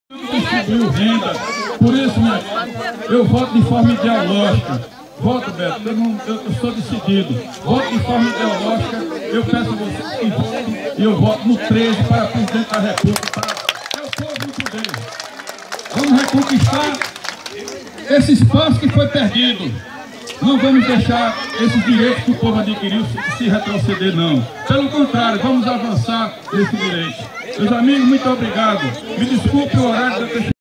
Distribuiu renda, por isso, minha gente, eu voto de forma ideológica. Voto, Beto, eu sou decidido. Voto de forma ideológica, eu peço a vocês que votem e eu voto no 13 para presidente da República. É o povo do poder. Vamos reconquistar esse espaço que foi perdido. Não vamos deixar esses direitos que o povo adquiriu se retroceder, não. Pelo contrário, vamos avançar nesse direito. Meus amigos, muito obrigado. Me desculpe o horário da